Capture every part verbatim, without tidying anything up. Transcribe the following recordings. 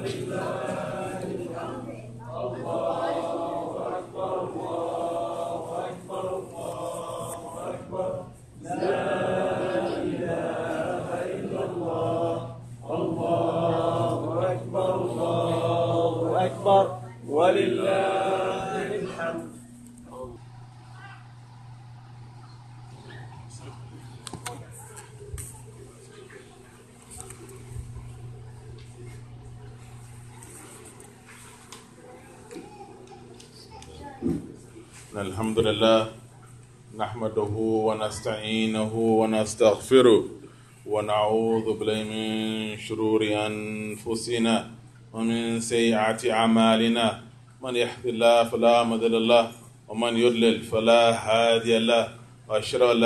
الحمد لله نحمده ونستعينه ونستغفره ونعوذ بالله من شرور أنفسنا ومن سيئات أعمالنا من يهد الله فلا مضل له ومن يضلل فلا هادي له وأشهد أن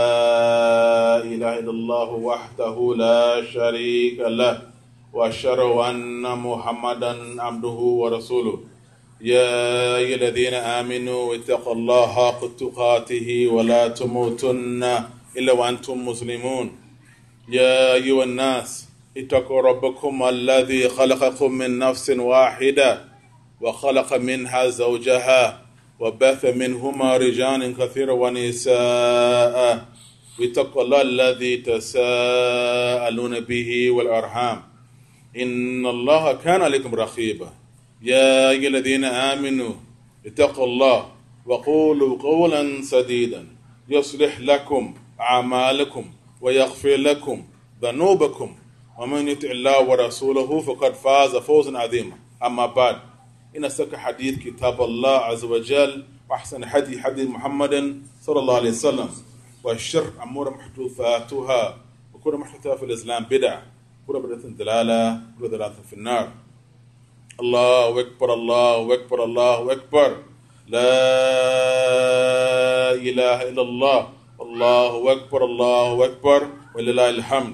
لا إله إلا الله وحده لا شريك له وأشهد أن محمدا عبده ورسوله يا أيها الذين آمنوا اتقوا الله حق تقاته ولا تموتن إلا وأنتم مسلمون يا أيها الناس اتقوا ربكم الذي خلقكم من نفس واحدة وخلق منها زوجها وبث منهما رجالا كثيرا ونساء واتقوا الله الذي تساءلون به والأرحام إن الله كان عليكم رقيبا يا أيها الذين آمنوا اتقوا الله وقولوا قولا سديدا يصلح لكم أعمالكم ويغفر لكم ذنوبكم ومن يطع الله ورسوله فقد فاز فوزا عظيما أما بعد إن أصدق حديث كتاب الله عز وجل وأحسن حديث حديث محمد صلى الله عليه وسلم والشر أمور محدثاتها وكل محدثات في الإسلام بدع وكل بدعة ضلالة وكل ضلالة في النار الله أكبر الله أكبر الله أكبر لا إله إلا الله الله أكبر الله أكبر ولله الحمد.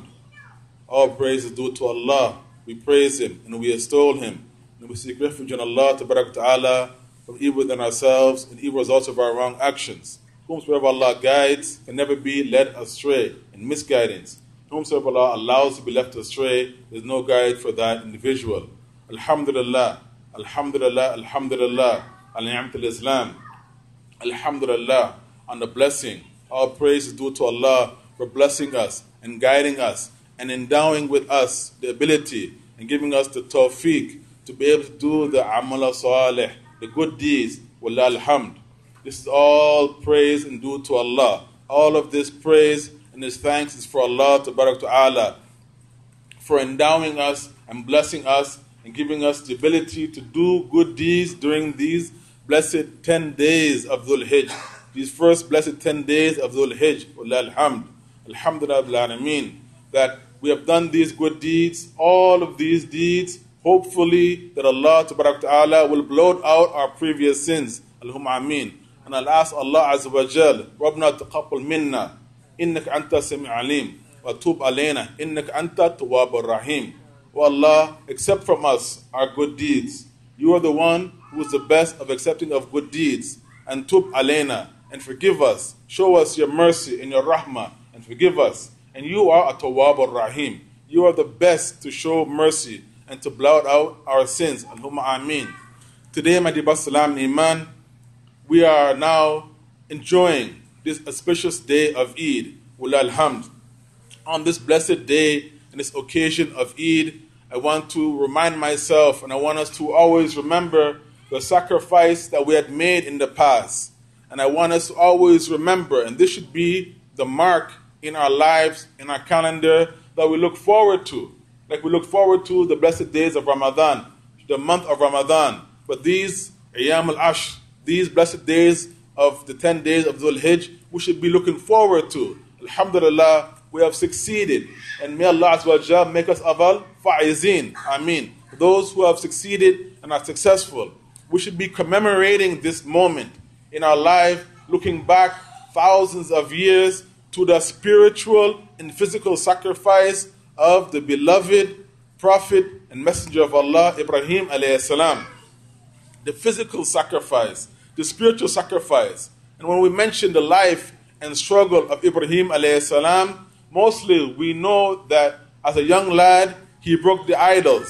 All praise is due to Allah. We praise Him and we extol Him and we seek refuge in Allah Tabarak Ta'ala from evil within ourselves and evil results of our wrong actions. Whomsoever Allah guides can never be led astray in misguidance. Whomsoever Allah allows to be left astray, there is no guide for that individual. Alhamdulillah, Alhamdulillah, Alhamdulillah, Al-Ni'mat al-Islam, Alhamdulillah, on the blessing. All praise is due to Allah for blessing us and guiding us and endowing with us the ability and giving us the tawfiq to be able to do the amal salih, the good deeds. Wallah alhamd. This is all praise and due to Allah. All of this praise and this thanks is for Allah Tabarak Ta'ala for endowing us and blessing us and giving us the ability to do good deeds during these blessed ten days of Dhul Hijj. These first blessed ten days of Dhul Hijj. Wallah alhamd. Alhamdulillah Alameen. That we have done these good deeds, all of these deeds, hopefully that Allah Tabarak Ta'ala will blot out our previous sins. Allahumma ameen. And I'll ask Allah Azza wa Jal, Rabbna taqabbal minna, innaka anta sami' alim, wa tub alayna, innaka anta tawwabur rahim. O Allah, accept from us our good deeds. You are the one who is the best of accepting of good deeds. And tub alayna, and forgive us. Show us your mercy and your rahmah, and forgive us. And you are a Tawwab ar-Rahim. You are the best to show mercy and to blot out our sins. Allahumma ameen. Today, my dear Salam Iman, we are now enjoying this auspicious day of Eid. Wallah alhamd. On this blessed day and this occasion of Eid, I want to remind myself and I want us to always remember the sacrifice that we had made in the past. And I want us to always remember, and this should be the mark in our lives, in our calendar, that we look forward to. Like we look forward to the blessed days of Ramadan, the month of Ramadan. But these Ayyam al-Ashr, these blessed days of the ten days of Dhul Hijj, we should be looking forward to. Alhamdulillah, we have succeeded. And may Allah Azza wa Jalla make us aval fa'izin. Ameen. Those who have succeeded and are successful, we should be commemorating this moment in our life, looking back thousands of years to the spiritual and physical sacrifice of the beloved Prophet and Messenger of Allah, Ibrahim alayhi salam. The physical sacrifice, the spiritual sacrifice. And when we mention the life and struggle of Ibrahim alayhi salam, mostly we know that as a young lad, he broke the idols.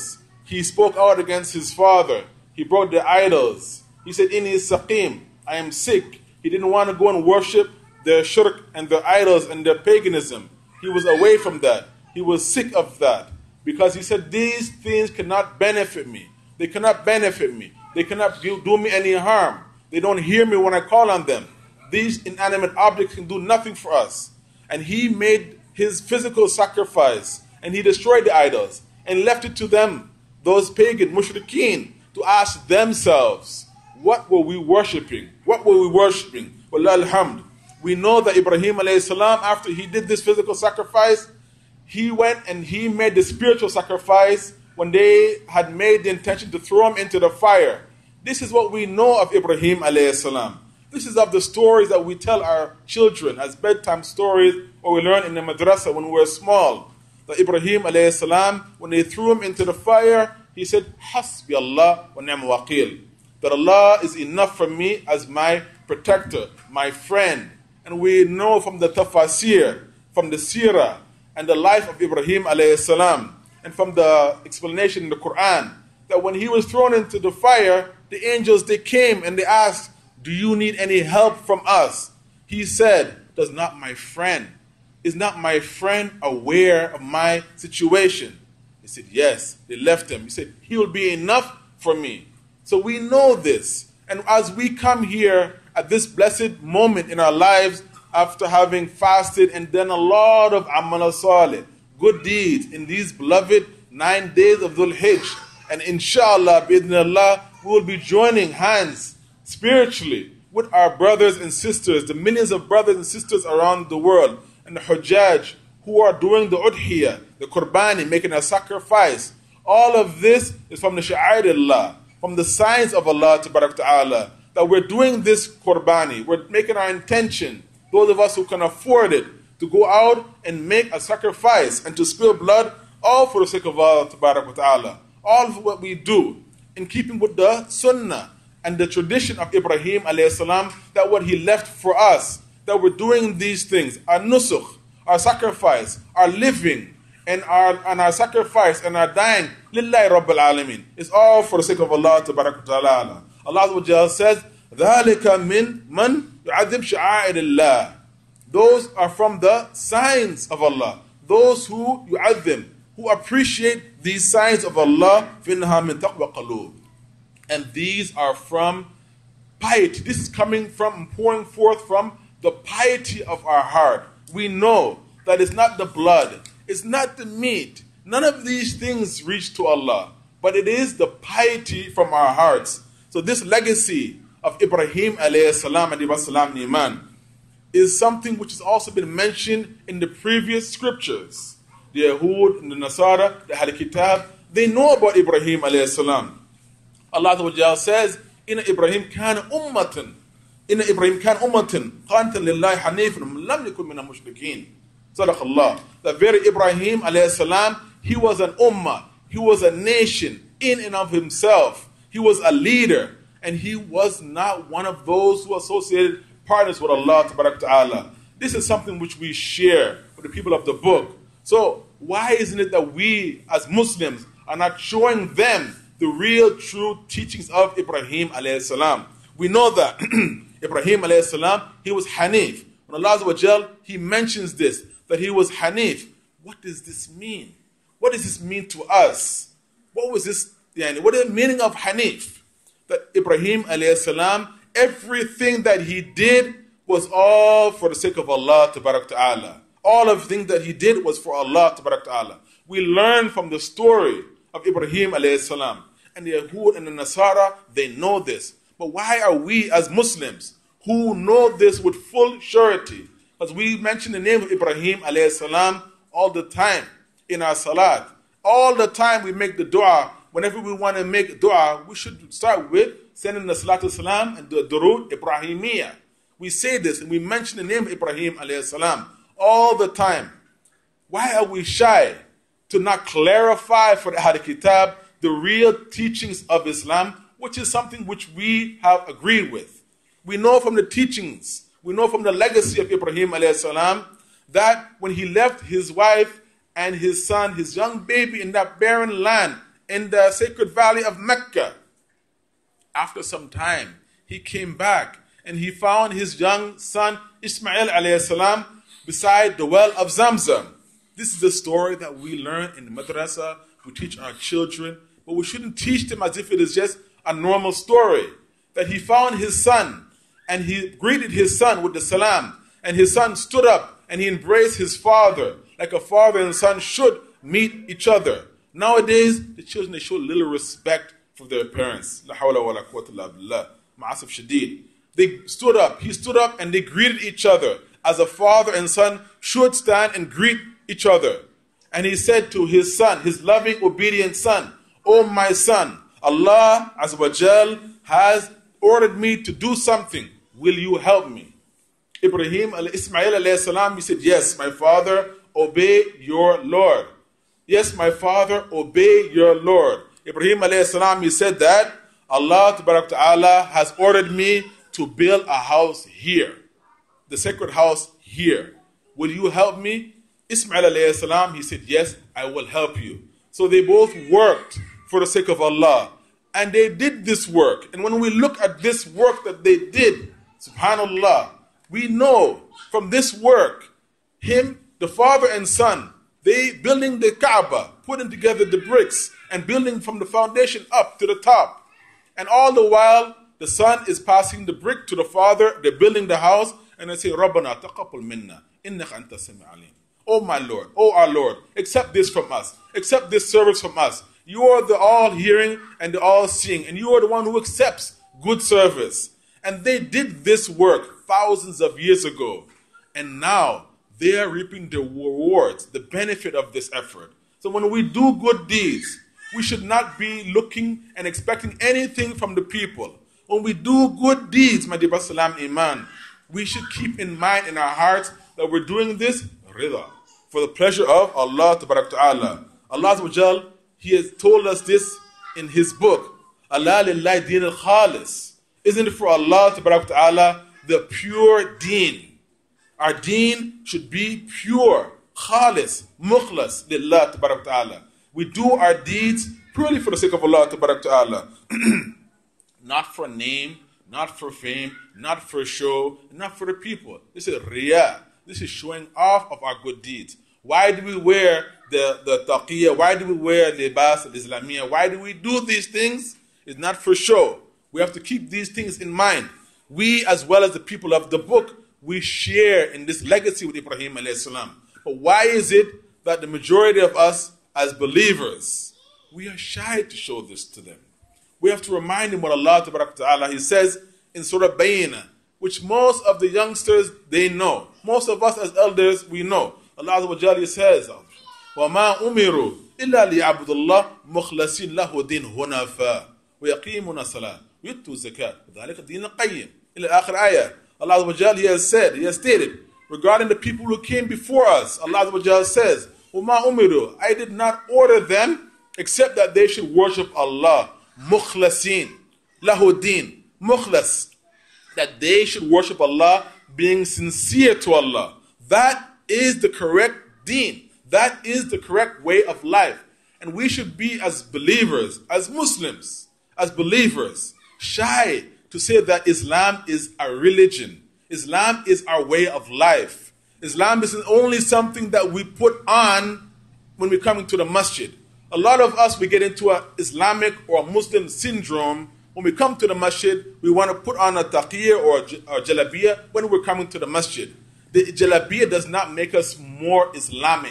He spoke out against his father. He brought the idols. He said, Inni saqim, I am sick. He didn't want to go and worship their shirk and their idols and their paganism. He was away from that. He was sick of that. Because he said, these things cannot benefit me. They cannot benefit me. They cannot do, do me any harm. They don't hear me when I call on them. These inanimate objects can do nothing for us. And he made his physical sacrifice, and he destroyed the idols, and left it to them, those pagan mushrikeen, to ask themselves, what were we worshipping? What were we worshipping? Wallah alhamd. We know that Ibrahim alayhi salam, after he did this physical sacrifice, he went and he made the spiritual sacrifice when they had made the intention to throw him into the fire. This is what we know of Ibrahim alayhi salam. This is of the stories that we tell our children as bedtime stories, or we learn in the madrasa when we were small. That Ibrahim alayhi salam, when they threw him into the fire, he said, Hasbi Allah wa ni'mal waqil. That Allah is enough for me as my protector, my friend. And we know from the tafasir, from the seerah, and the life of Ibrahim alayhi salam, and from the explanation in the Quran, that when he was thrown into the fire, the angels, they came and they asked, do you need any help from us? He said, does not my friend, is not my friend aware of my situation? He said, yes. They left him. He said, he will be enough for me. So we know this. And as we come here at this blessed moment in our lives, after having fasted and done a lot of amal salih, good deeds in these beloved nine days of Dhul Hijj, and inshallah, bi'idhnillah, we will be joining hands spiritually with our brothers and sisters, the millions of brothers and sisters around the world, and the Hujjaj who are doing the udhiyah, the qurbani, making a sacrifice. All of this is from the sha'air-illah, from the signs of Allah ta'ala, that we're doing this qurbani, we're making our intention, those of us who can afford it, to go out and make a sacrifice and to spill blood, all for the sake of Allah ta'ala. All of what we do in keeping with the sunnah and the tradition of Ibrahim alayhi salam, that what he left for us, that we're doing these things, our nusukh, our sacrifice, our living, and our and our sacrifice and our dying, lillahi rabbil alameen, is all for the sake of Allah ta'ala. Allah says, ذَلِكَ مِنْ مَنْ يُعَذِّبْ شَعَائِرِ اللَّهِ. Those are from the signs of Allah. Those who yu'adhim, who appreciate these signs of Allah, فِإِنَّهَا مِنْ تَقْوَى قَلُوبٍ. And these are from piety. This is coming from, pouring forth from the piety of our heart. We know that it's not the blood, it's not the meat. None of these things reach to Allah, but it is the piety from our hearts. So this legacy of Ibrahim alayhi salam and Ibrahim salam iman is something which has also been mentioned in the previous scriptures. The Yahud and the Nasara, the Ahl Kitab, they know about Ibrahim alayhi salam. Allah says, Inna Ibrahim kana ummatan. Inna Ibrahim kana ummatan. Qantan lillahi hanifan. Lam yakun min al-mushrikeen. Sadaq Allah. The very Ibrahim alayhi salam, he was an ummah. He was a nation in and of himself. He was a leader. And he was not one of those who associated partners with Allah ta'ala. This is something which we share with the people of the book. So why isn't it that we as Muslims are not showing them the real true teachings of Ibrahim alayhi salam? We know that Ibrahim alayhi salam, he was Hanif. When Allah Azza wa Jal, he mentions this, that he was Hanif. What does this mean? What does this mean to us? What was this? What is the meaning of Hanif? That Ibrahim alayhi salam, everything that he did was all for the sake of Allah ta'ala. All of the things that he did was for Allah ta'ala. We learn from the story of Ibrahim alayhi salam. And the Yahud and the Nasara, they know this. But why are we as Muslims who know this with full surety? Because we mention the name of Ibrahim alayhi salam all the time in our salat. All the time we make the dua. Whenever we want to make dua, we should start with sending the salatu salam and the durud Ibrahimiyya. We say this and we mention the name of Ibrahim alayhi salam all the time. Why are we shy to not clarify for the Ahl Kitab the real teachings of Islam, which is something which we have agreed with? We know from the teachings, we know from the legacy of Ibrahim alayhi salam, that when he left his wife and his son, his young baby in that barren land in the sacred valley of Mecca. After some time, he came back and he found his young son Ismail alayhi salam beside the well of Zamzam. This is the story that we learn in the madrasa. We teach our children, but we shouldn't teach them as if it is just a normal story. That he found his son and he greeted his son with the salam, and his son stood up and he embraced his father like a father and son should meet each other. Nowadays, the children, they show little respect for their parents. La hawla wa la quwwata illa billah. Ma'asif shadid. They stood up, he stood up and they greeted each other as a father and son should stand and greet each other. And he said to his son, his loving, obedient son, "Oh my son, Allah Azza wa Jal has ordered me to do something. Will you help me?" Ibrahim Ismail alayhi salam, he said, "Yes, my father, obey your Lord. Yes, my father, obey your Lord." Ibrahim alayhi salam, he said that Allah Ta'ala has ordered me to build a house here, the sacred house here. Will you help me? Ismail alayhi salam, he said, "Yes, I will help you." So they both worked for the sake of Allah. And they did this work. And when we look at this work that they did, subhanallah, we know from this work, him, the father and son, they building the Kaaba, putting together the bricks, and building from the foundation up to the top. And all the while, the son is passing the brick to the father, they're building the house, and they say, "Rabbana taqabbal minna, innaka anta sami alim." Oh my Lord, oh our Lord, accept this from us, accept this service from us. You are the all-hearing and the all-seeing, and you are the one who accepts good service. And they did this work thousands of years ago. And now they are reaping the rewards, the benefit of this effort. So when we do good deeds, we should not be looking and expecting anything from the people. When we do good deeds, my dear brother, salam iman, we should keep in mind in our hearts that we're doing this rida, for the pleasure of Allah Ta'ala. Allah Azza He has told us this in His book. Allah lillahi deen al-khalis. Isn't it for Allah Ta'ala the pure deen? Our deen should be pure, khalis, mukhlas lillah Ta'ala. We do our deeds purely for the sake of Allah Ta'ala. Not for name, not for fame, not for show, not for the people. This is riyah. This is showing off of our good deeds. Why do we wear the, the taqiyya? Why do we wear libas al-islamiyya? Why do we do these things? It's not for show. We have to keep these things in mind. We, as well as the people of the book, we share in this legacy with Ibrahim alayhi salam. But why is it that the majority of us as believers, we are shy to show this to them? We have to remind them what Allah Ta'ala, He says in Surah Bayyinah, which most of the youngsters, they know. Most of us as elders, we know. Allah Azza wa Jalla says, وَمَا أُمِرُوا إِلَّا لِيَعْبُدُ اللَّهِ مُخْلَصِينَ لَهُ دِينَ هُنَفَاءَ وَيَقِيمُونَ الصَّلَاةَ وَيُؤْتُوا الزَّكَاةَ وَذَلِكَ الدِّينُ الْقَيِّمُ إلى آخر ayah. Allah Azza wa Jalla, He has said, He has stated, regarding the people who came before us, Allah Azza wa Jalla says, وَمَا أُمِرُوا, I did not order them except that they should worship Allah, مُخْلَصِينَ لَهُ دِينَ, mukhlas, that they should worship Allah being sincere to Allah. That is the correct deen. That is the correct way of life. And we should be, as believers, as Muslims, as believers, shy to say that Islam is a religion. Islam is our way of life. Islam isn't only something that we put on when we come into the masjid. A lot of us, we get into an Islamic or a Muslim syndrome. When we come to the masjid, we want to put on a taqiyya or a jalabiyya when we're coming to the masjid. The jalabiyya does not make us more Islamic.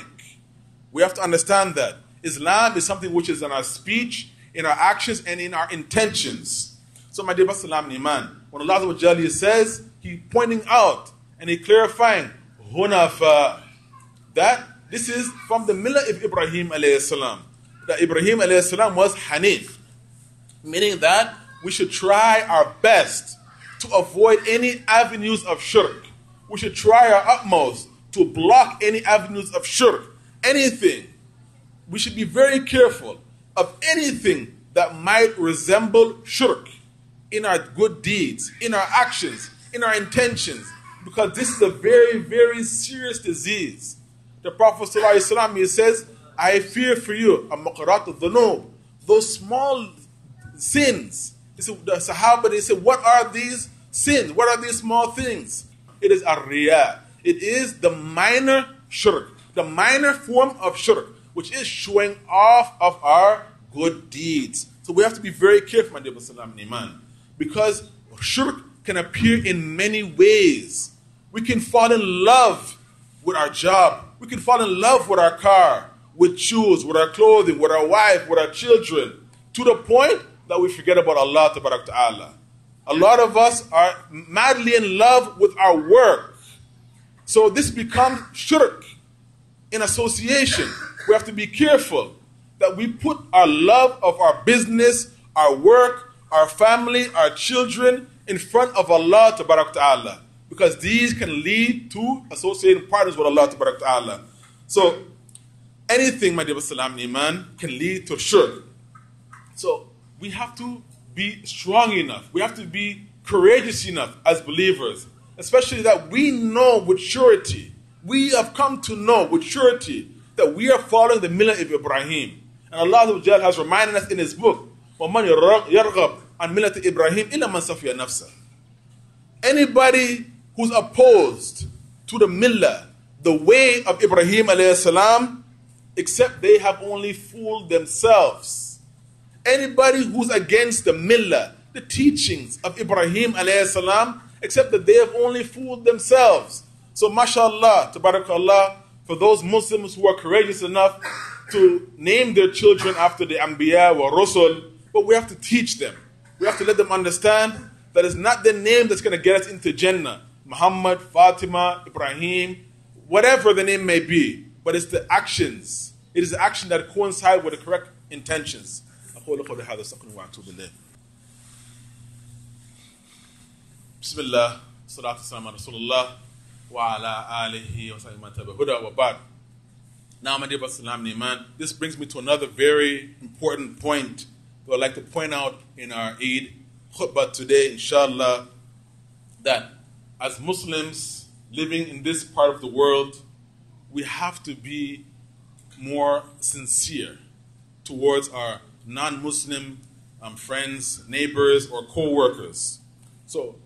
We have to understand that. Islam is something which is in our speech, in our actions, and in our intentions. So my dear Salam Iman, when Allah Azza wa Jalla says, He pointing out and He clarifying, Hunafa, that this is from the millah of Ibrahim alayhi salam. That Ibrahim alayhi salam was Hanif. Meaning that we should try our best to avoid any avenues of shirk. We should try our utmost to block any avenues of shirk. Anything. We should be very careful of anything that might resemble shirk in our good deeds, in our actions, in our intentions. Because this is a very, very serious disease. The Prophet ﷺ, he says, I fear for you a maqarat al-dhunub, those small sins. He said, the Sahaba, they said, what are these sins? What are these small things? It is ar-riya. It is the minor shirk, the minor form of shirk, which is showing off of our good deeds. So we have to be very careful, my dear Muslim Iman, because shirk can appear in many ways. We can fall in love with our job. We can fall in love with our car, with shoes, with our clothing, with our wife, with our children, to the point that we forget about Allah Ta'ala. A lot of us are madly in love with our work. So this becomes shirk in association. We have to be careful that we put our love of our business, our work, our family, our children in front of Allah Ta'ala, because these can lead to associating partners with Allah Ta'ala. So anything, my dear Salam Iman, can lead to shirk. So we have to be strong enough. We have to be courageous enough as believers, especially that we know with surety, we have come to know with surety that we are following the Millah of Ibrahim. And Allah has reminded us in His book, وَمَنْ يَرْغَبْ عَنْ مِلَّةِ إِبْرَاهِيمَ إِلَّا مَنْ سَفِيَ نَفْسَهُ. Anybody who's opposed to the Millah, the way of Ibrahim alayhi salam, except they have only fooled themselves. Anybody who's against the Millah, the teachings of Ibrahim alayhi salam, except that they have only fooled themselves. So mashallah, tabarakallah, for those Muslims who are courageous enough to name their children after the Anbiya or Rasul, but we have to teach them. We have to let them understand that it's not the name that's going to get us into Jannah. Muhammad, Fatima, Ibrahim, whatever the name may be, but it's the actions. It is the action that coincide with the correct intentions. Bismillah, salatu salam ala Rasulullah, wa ala alihi wa sallam tabahuda wa ba'd. Now, my dear Salam Iman, this brings me to another very important point that I'd like to point out in our Eid khutbah today, inshallah, that as Muslims living in this part of the world, we have to be more sincere towards our non-Muslim um, friends, neighbors, or co-workers. So,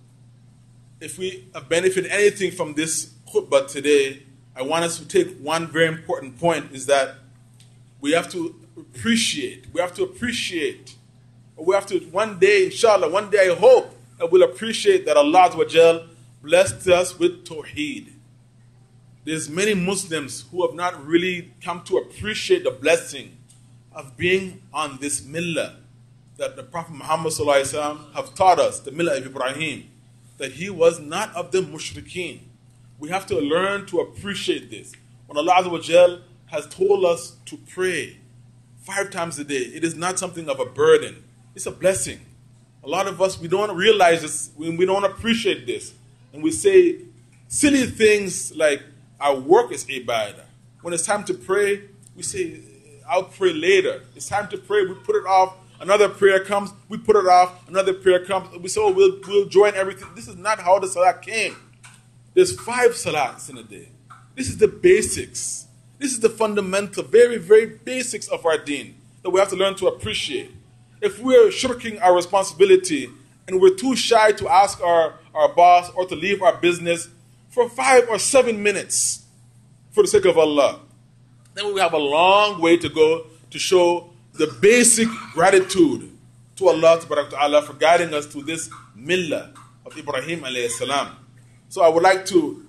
if we have benefited anything from this khutbah today, I want us to take one very important point, is that we have to appreciate, we have to appreciate, we have to, one day, inshallah, one day I hope that we'll appreciate that Allah Azza blessed us with Tawheed. There's many Muslims who have not really come to appreciate the blessing of being on this millah that the Prophet Muhammad Sallallahu Alaihi Wasallam have taught us, the millah of Ibrahim, that he was not of the mushrikeen. We have to learn to appreciate this. When Allah Azza has told us to pray five times a day, it is not something of a burden. It's a blessing. A lot of us, we don't realize this, we don't appreciate this. And we say silly things like our work is ibadah. When it's time to pray, we say, I'll pray later. It's time to pray, we put it off. Another prayer comes, we put it off. Another prayer comes, we say, oh, we'll, we'll join everything. This is not how the salah came. There's five salats in a day. This is the basics. This is the fundamental, very, very basics of our deen that we have to learn to appreciate. If we're shirking our responsibility and we're too shy to ask our, our boss or to leave our business for five or seven minutes for the sake of Allah, then we have a long way to go to show the basic gratitude to Allah Ta'ala for guiding us to this millah of Ibrahim alayhi salam. So I would like to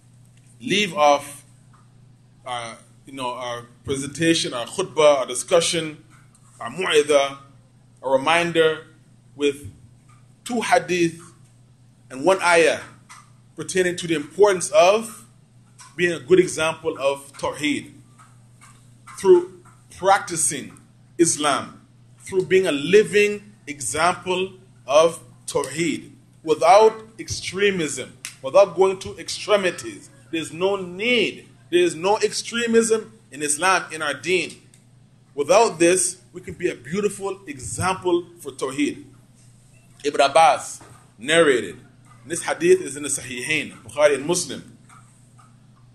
leave off our, you know, our presentation, our khutbah, our discussion, our mu'idah, a reminder with two hadith and one ayah pertaining to the importance of being a good example of Tawheed through practicing Islam, through being a living example of Tawheed without extremism, without going to extremities. There's no need. There is no extremism in Islam, in our deen. Without this, we can be a beautiful example for Tawheed. Ibn Abbas narrated, and this hadith is in the Sahihain, Bukhari and Muslim.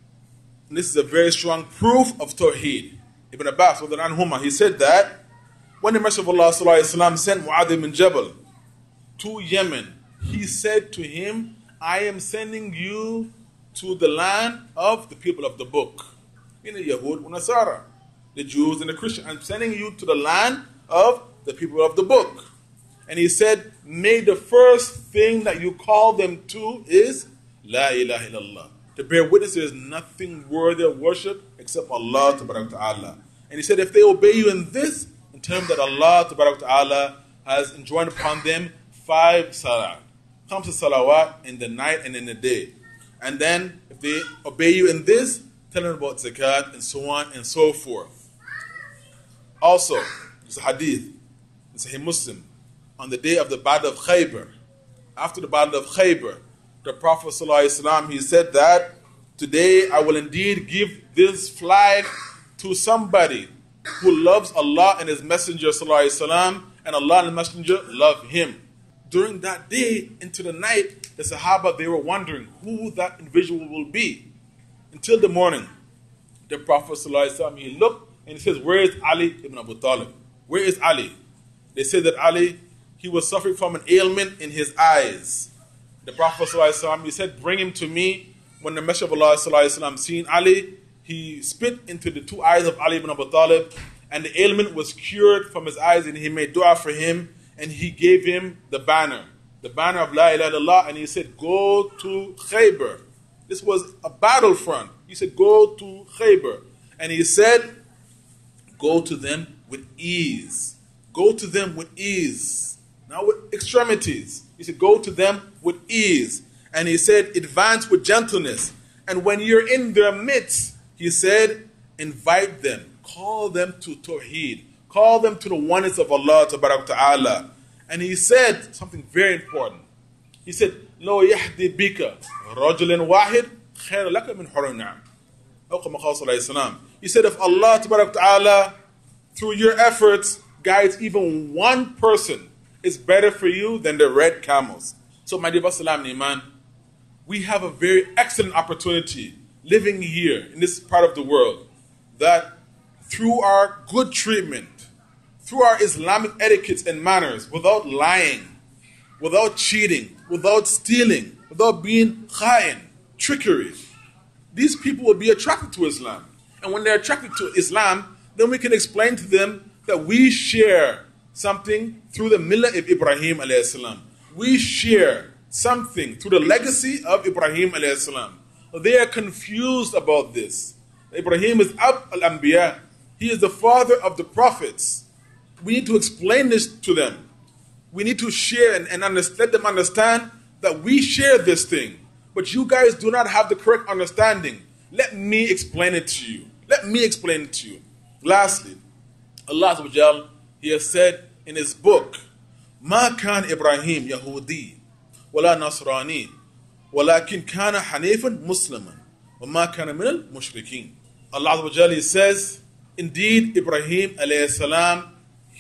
And this is a very strong proof of Tawheed. Ibn Abbas, he said that When the Messenger of Allah sallallahu alaihi wasallam sent Mu'adh ibn Jabal to Yemen, he said to him, I am sending you to the land of the people of the book, meaning Yahud and Nasara, the Jews and the Christians. I'm sending you to the land of the people of the book. And he said, may the first thing that you call them to is La ilaha illallah. To bear witness there is nothing worthy of worship except Allah Ta'ala. And he said, if they obey you in this, in terms that Allah Ta'ala has enjoined upon them five salah, comes to salawat in the night and in the day. And then if they obey you in this, tell them about zakat and so on and so forth. Also, there's a hadith, it's a Muslim, on the day of the Battle of Khaybar. After the Battle of Khaybar, the Prophet ﷺ, he said that, today I will indeed give this flag to somebody who loves Allah and His Messenger ﷺ, and Allah and His Messenger love him. During that day, into the night, the Sahaba, they were wondering who that individual will be. Until the morning, the Prophet ﷺ, he looked and he says, where is Ali ibn Abu Talib? Where is Ali? They said that Ali, he was suffering from an ailment in his eyes. The Prophet ﷺ, he said, bring him to me. When the Messenger of Allah ﷺ seen Ali, he spit into the two eyes of Ali ibn Abu Talib, and the ailment was cured from his eyes, and he made dua for him, and he gave him the banner, the banner of La ilaha illallah, and he said, go to Khaybar. This was a battlefront. He said, go to Khaybar. And he said, go to them with ease. Go to them with ease. Not with extremities. He said, go to them with ease. And he said, advance with gentleness. And when you're in their midst, he said, invite them. Call them to Tawheed. Call them to the oneness of Allah Ta'ala. And he said something very important. He said, لو يهدي بك رجل واحد خير لك من حر النعم. He said, if Allah Ta'ala, through your efforts, guides even one person, it's better for you than the red camels. So, my dear Salam Iman, we have a very excellent opportunity living here in this part of the world, that through our good treatment, through our Islamic etiquettes and manners, without lying, without cheating, without stealing, without being kha'in, trickery, these people will be attracted to Islam. And when they're attracted to Islam, then we can explain to them that we share something through the millah of Ibrahim alayhi salam. We share something through the legacy of Ibrahim alayhi salam. They are confused about this. Ibrahim is Ab al-Anbiya. He is the father of the prophets. We need to explain this to them. We need to share and, and understand, let them understand that we share this thing. But you guys do not have the correct understanding. Let me explain it to you. Let me explain it to you. Lastly, Allah Azza wa Jal, He has said in His book, ما كان إبراهيم يهودي ولا نصراني ولكن كان حنيفا مسلما وما كان من المشركين. Allah Azza wa Jal, He says, indeed Ibrahim alayhi salam,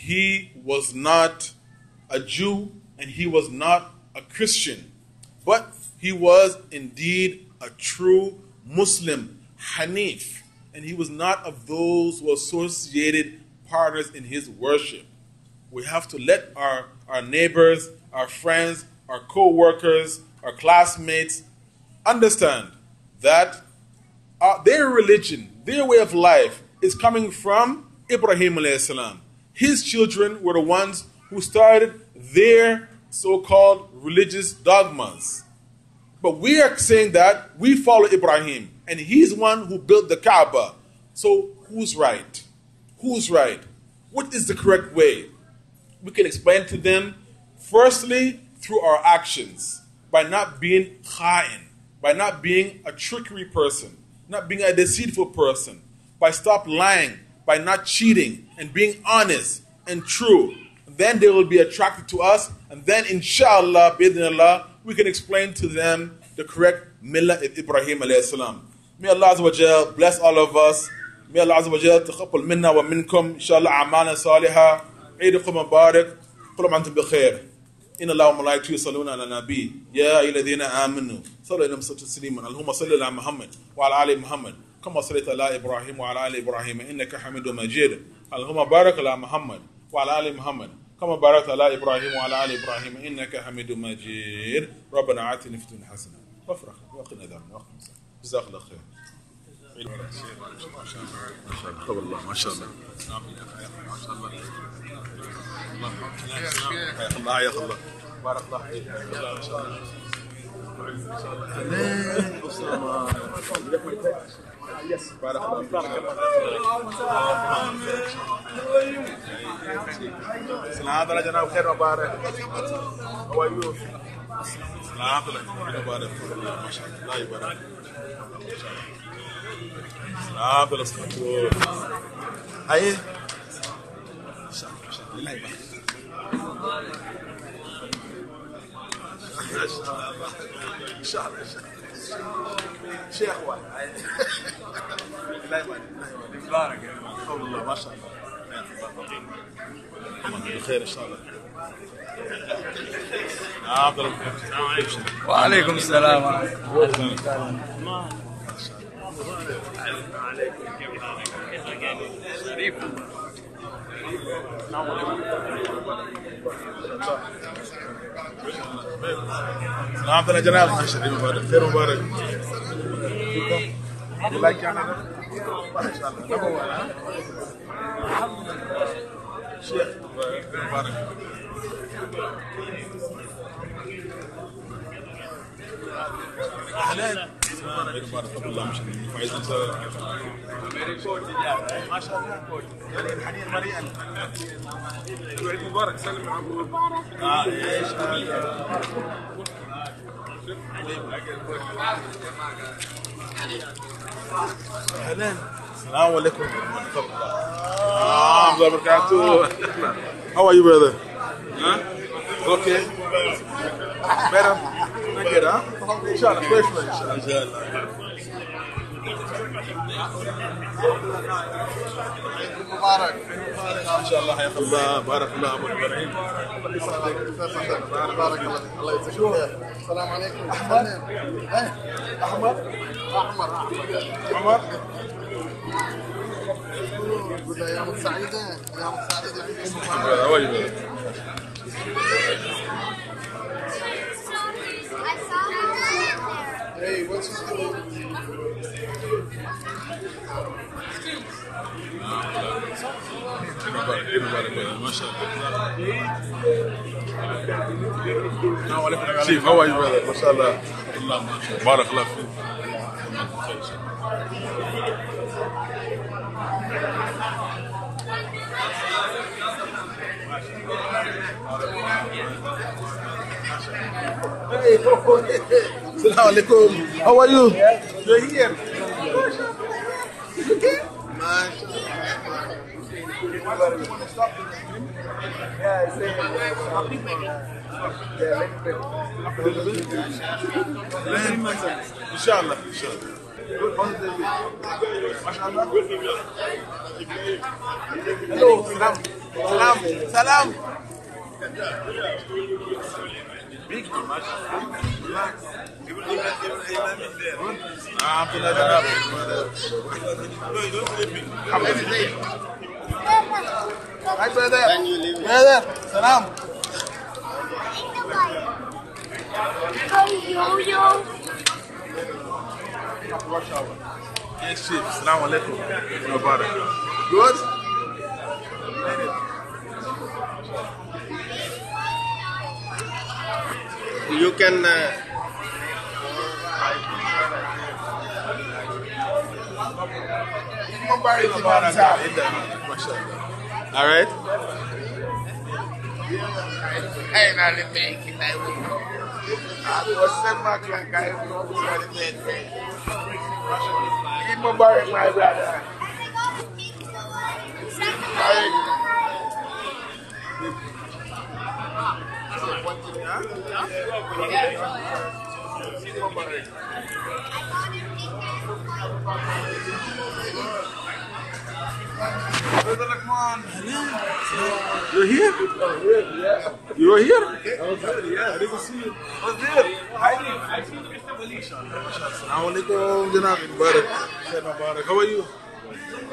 he was not a Jew and he was not a Christian, but he was indeed a true Muslim, Hanif, and he was not of those who associated partners in his worship. We have to let our, our neighbors, our friends, our co-workers, our classmates understand that uh, their religion, their way of life is coming from Ibrahim alayhi salam. His children were the ones who started their so-called religious dogmas. But we are saying that we follow Ibrahim, and he's one who built the Kaaba. So who's right? Who's right? What is the correct way? We can explain to them, firstly, through our actions, by not being kha'in, by not being a trickery person, not being a deceitful person, by stop lying, by not cheating, and being honest and true. Then they will be attracted to us, and then inshallah, bidnillah, we can explain to them the correct millah of Ibrahim alayhi salam. May Allah Azza wa Jal bless all of us. May Allah Azza wa Jal taqabbal minna wa minkum, inshallah, a'malan salihah. Eidukum mubarak. Kullu antum bi khair. Inna Allah wa malaikatahu yusalluna ala nabi. Ya ayyuhalladhina amanu. Sallu alayhi wa sallimu. Allahumma salli ala Muhammad wa ala ali Muhammad. Kama sallaita ala Ibrahim wa ala ali Ibrahim. Innaka Hamidum Majid. Allahumma barik ala Muhammad وعلى آل محمد كما باركت على إبراهيم وعلى آل إبراهيم إنك حميد مجيد ربنا آتنا في الدنيا حسنة وافرح وقنا عذاب النار جزاك الله خير ما شاء الله ما شاء الله ما شاء الله حياك الله حياك الله بارك الله فيك ما شاء الله اهلين اسامه بارك الله سلام عليكم جناب خير مبارك هو ايوب سلام عليكم مبارك ما شاء الله الله يبارك سلام عليكم هاي ان شاء الله ان شاء الله الله يبارك ان شاء الله شيخ واحد لا يبارك يبارك الله ما شاء الله بخير ان شاء الله عبد الله وعليكم السلام ورحمه الله عليكم كيف حالك؟ كيف شريف سلام عليكم جناب ما شاء الله مبارك خير مبارك فيكم الله يجعلنا ما شاء الله نبوة شيخ مبارك اهلا مبارك الله ما شاء الله فايز انت ما شاء الله الحنين مريان عيد مبارك سلم على ابو اه ايش اهلا السلام عليكم ورحمه الله وبركاته. How are you, brother? Huh? Okay. Better? Not good, huh? Inshallah, fresh man, inshallah. مبارك ان شاء الله حياك الله بارك الله ابو ابراهيم بارك الله الله يجزاك خير. السلام عليكم. احمد احمد احمر عمر ايام سعيده ايام سعيده. Hey, what's his name? ما شاء الله. شيف how are you brother؟ ما شاء الله. الله ما شاء الله. بارك الله فيك. السلام عليكم. How are you? You're here. ما شاء الله. ان شاء الله ان شاء الله. ما شاء الله. الو سلام سلام سلام. عبد الله جناب Hi brother. Brother, salam. Yo yo. Yes, chief. Assalamu alaikum. Mubarak. Good. You can. Uh, All right. I'm not making that way. I was sent back to a guy from the bed. Keep my bar, my brother. You're here? Yeah. You were here? I was there, yeah. I didn't see you. I was there. Hiding. I see Mister Balisha. Assalamu alaikum, Janab. Mubarak. How are you?